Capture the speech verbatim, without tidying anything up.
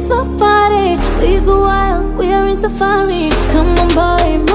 it's my party. We go wild, we are in safari. Come on boy,